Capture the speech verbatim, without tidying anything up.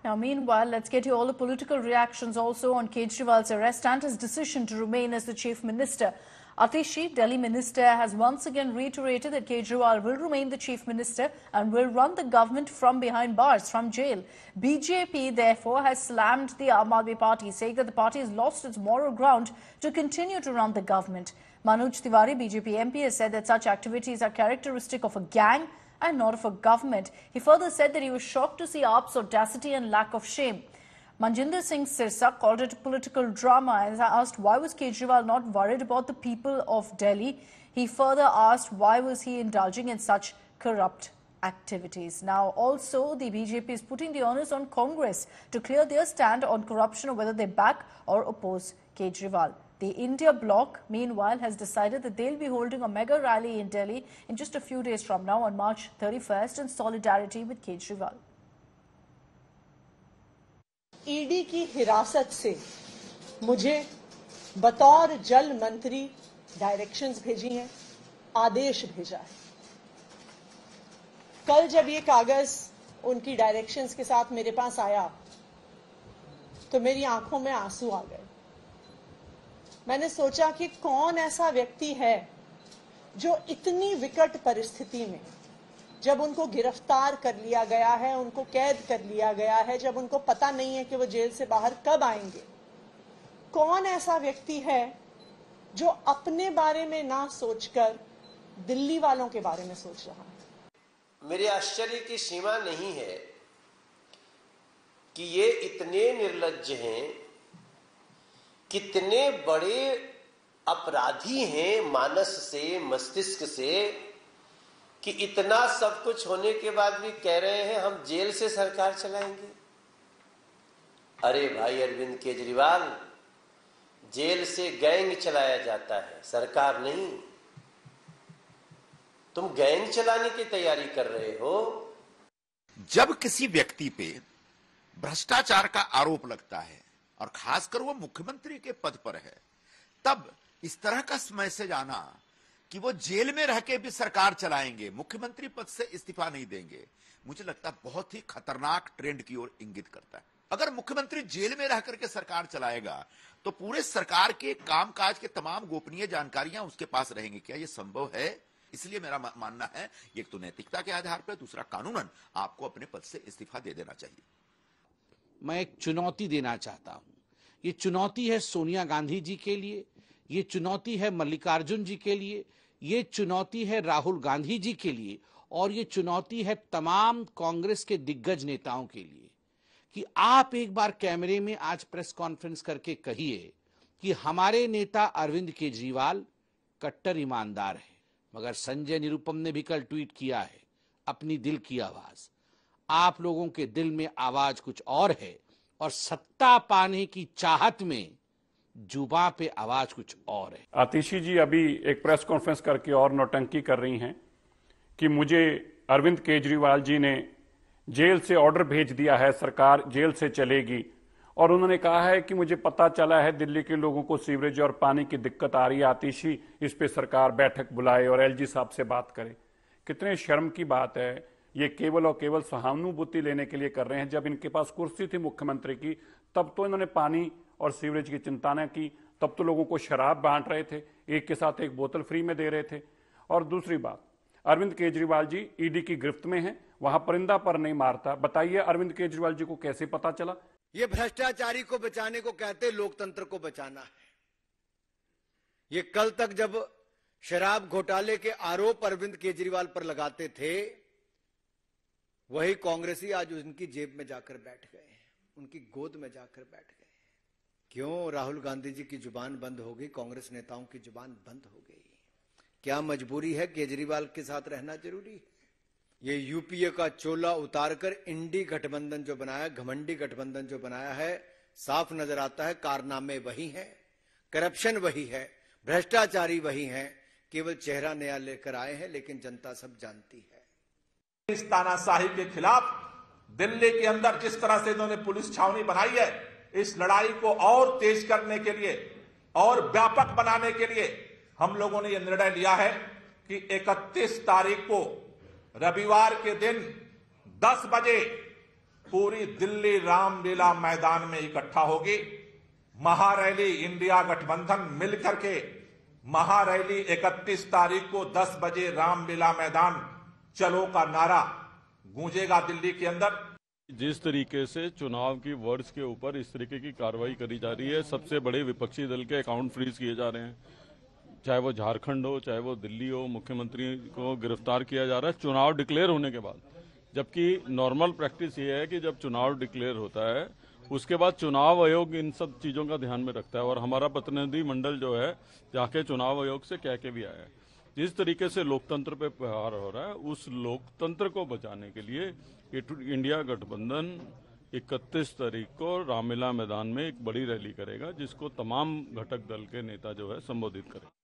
Now, meanwhile, let's get you all the political reactions also on Kejriwal's arrest and his decision to remain as the Chief Minister. Atishi, Delhi Minister, has once again reiterated that Kejriwal will remain the Chief Minister and will run the government from behind bars, from jail. B J P, therefore, has slammed the Aam Aadmi Party, saying that the party has lost its moral ground to continue to run the government. Manoj Tiwari, B J P M P, has said that such activities are characteristic of a gang and not of a government. He further said that he was shocked to see A P's audacity and lack of shame. Manjinder Singh Sirsa called it a political drama and asked why was Kejriwal not worried about the people of Delhi. He further asked why was he indulging in such corrupt activities. Now, also, the B J P is putting the onus on Congress to clear their stand on corruption or whether they back or oppose Kejriwal. The India bloc, meanwhile, has decided that they'll be holding a mega rally in Delhi in just a few days from now on March thirty-first in solidarity with Kejriwal. ED की हिरासत से मुझे बतौर जल मंत्री directions भेजी हैं, आदेश भेजा है। कल जब ये कागज उनकी डायरेक्शंस के साथ मेरे पास आया तो मेरी आंखों में आंसू आ गए। मैंने सोचा कि कौन ऐसा व्यक्ति है जो इतनी विकट परिस्थिति में, जब उनको गिरफ्तार कर लिया गया है, उनको कैद कर लिया गया है, जब उनको पता नहीं है कि वो जेल से बाहर कब आएंगे, कौन ऐसा व्यक्ति है जो अपने बारे में ना सोचकर दिल्ली वालों के बारे में सोच रहा है। मेरे आश्चर्य की सीमा नहीं है कि ये इतने निर्लज्ज हैं, कितने बड़े अपराधी हैं मानस से, मस्तिष्क से, कि इतना सब कुछ होने के बाद भी कह रहे हैं हम जेल से सरकार चलाएंगे। अरे भाई अरविंद केजरीवाल, जेल से गैंग चलाया जाता है, सरकार नहीं। तुम गैंग चलाने की तैयारी कर रहे हो। जब किसी व्यक्ति पे भ्रष्टाचार का आरोप लगता है और खासकर वो मुख्यमंत्री के पद पर है, तब इस तरह का मैसेज आना कि वो जेल में रह के भी सरकार चलाएंगे, मुख्यमंत्री पद से इस्तीफा नहीं देंगे, मुझे लगता है बहुत ही खतरनाक ट्रेंड की ओर इंगित करता है। अगर मुख्यमंत्री जेल में रह करके सरकार चलाएगा तो पूरे सरकार के कामकाज के तमाम गोपनीय जानकारियां उसके पास रहेंगी। क्या यह संभव है? इसलिए मेरा मानना है एक तो नैतिकता के आधार पर, दूसरा कानूनन आपको अपने पद से इस्तीफा दे देना चाहिए। मैं एक चुनौती देना चाहता हूं। ये चुनौती है सोनिया गांधी जी के लिए, ये चुनौती है मल्लिकार्जुन जी के लिए, ये चुनौती है राहुल गांधी जी के लिए, और ये चुनौती है तमाम कांग्रेस के दिग्गज नेताओं के लिए कि आप एक बार कैमरे में आज प्रेस कॉन्फ्रेंस करके कहिए कि हमारे नेता अरविंद केजरीवाल कट्टर ईमानदार है। मगर संजय निरुपम ने भी कल ट्वीट किया है अपनी दिल की आवाज। आप लोगों के दिल में आवाज कुछ और है और सत्ता पाने की चाहत में जुबां पे आवाज कुछ और है। आतिशी जी अभी एक प्रेस कॉन्फ्रेंस करके और नौटंकी कर रही हैं कि मुझे अरविंद केजरीवाल जी ने जेल से ऑर्डर भेज दिया है, सरकार जेल से चलेगी, और उन्होंने कहा है कि मुझे पता चला है दिल्ली के लोगों को सीवरेज और पानी की दिक्कत आ रही है, आतिशी इस पे सरकार बैठक बुलाए और एलजी साहब से बात करे। कितने शर्म की बात है। ये केवल और केवल सहानुभूति लेने के लिए कर रहे हैं। जब इनके पास कुर्सी थी मुख्यमंत्री की तब तो इन्होंने पानी और सीवरेज की चिंता न की, तब तो लोगों को शराब बांट रहे थे, एक के साथ एक बोतल फ्री में दे रहे थे। और दूसरी बात, अरविंद केजरीवाल जी ईडी की गिरफ्त में हैं, वहां परिंदा पर नहीं मारता। बताइए अरविंद केजरीवाल जी को कैसे पता चला? ये भ्रष्टाचारी को बचाने को कहते, लोकतंत्र को बचाना है। ये कल तक जब शराब घोटाले के आरोप अरविंद केजरीवाल पर लगाते थे, वही कांग्रेसी आज उनकी जेब में जाकर बैठ गए, उनकी गोद में जाकर बैठ गए। क्यों? राहुल गांधी जी की जुबान बंद हो गई, कांग्रेस नेताओं की जुबान बंद हो गई। क्या मजबूरी है? केजरीवाल के साथ रहना जरूरी है। ये यूपीए का चोला उतारकर इंडी गठबंधन जो बनाया, घमंडी गठबंधन जो बनाया है, साफ नजर आता है कारनामे वही हैं, करप्शन वही है, भ्रष्टाचारी वही हैं, केवल चेहरा नया लेकर आए हैं, लेकिन जनता सब जानती है। इस तानाशाही के खिलाफ दिल्ली के अंदर जिस तरह से इन्होंने पुलिस छावनी बनाई है, इस लड़ाई को और तेज करने के लिए और व्यापक बनाने के लिए हम लोगों ने यह निर्णय लिया है कि इकतीस तारीख को रविवार के दिन दस बजे पूरी दिल्ली रामलीला मैदान में इकट्ठा होगी। महारैली इंडिया गठबंधन मिलकर के महारैली इकतीस तारीख को दस बजे रामलीला मैदान चलो का नारा गूंजेगा दिल्ली के अंदर। जिस तरीके से चुनाव की वर्ड्स के ऊपर इस तरीके की कार्रवाई करी जा रही है, सबसे बड़े विपक्षी दल के अकाउंट फ्रीज किए जा रहे हैं, चाहे वो झारखंड हो चाहे वो दिल्ली हो, मुख्यमंत्री को गिरफ्तार किया जा रहा है चुनाव डिक्लेयर होने के बाद। जबकि नॉर्मल प्रैक्टिस ये है कि जब चुनाव डिक्लेयर होता है उसके बाद चुनाव आयोग इन सब चीजों का ध्यान में रखता है, और हमारा प्रतिनिधि मंडल जो है जाके चुनाव आयोग से कह के भी आया है। जिस तरीके से लोकतंत्र पे प्रहार हो रहा है, उस लोकतंत्र को बचाने के लिए इंडिया गठबंधन इकतीस तारीख को रामलीला मैदान में एक बड़ी रैली करेगा, जिसको तमाम घटक दल के नेता जो है संबोधित करेंगे।